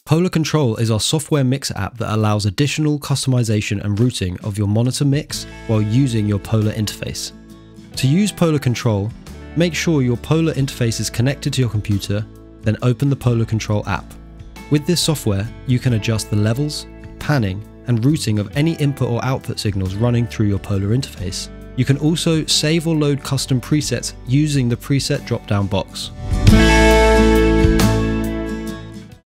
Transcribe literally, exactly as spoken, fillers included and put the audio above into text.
Polar Control is our software mixer app that allows additional customization and routing of your monitor mix while using your Polar interface. To use Polar Control, make sure your Polar interface is connected to your computer, then open the Polar Control app. With this software, you can adjust the levels, panning, and routing of any input or output signals running through your Polar interface. You can also save or load custom presets using the preset drop-down box.